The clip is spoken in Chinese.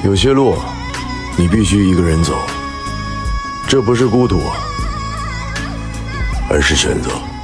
有些路，你必须一个人走。这不是孤独，而是选择。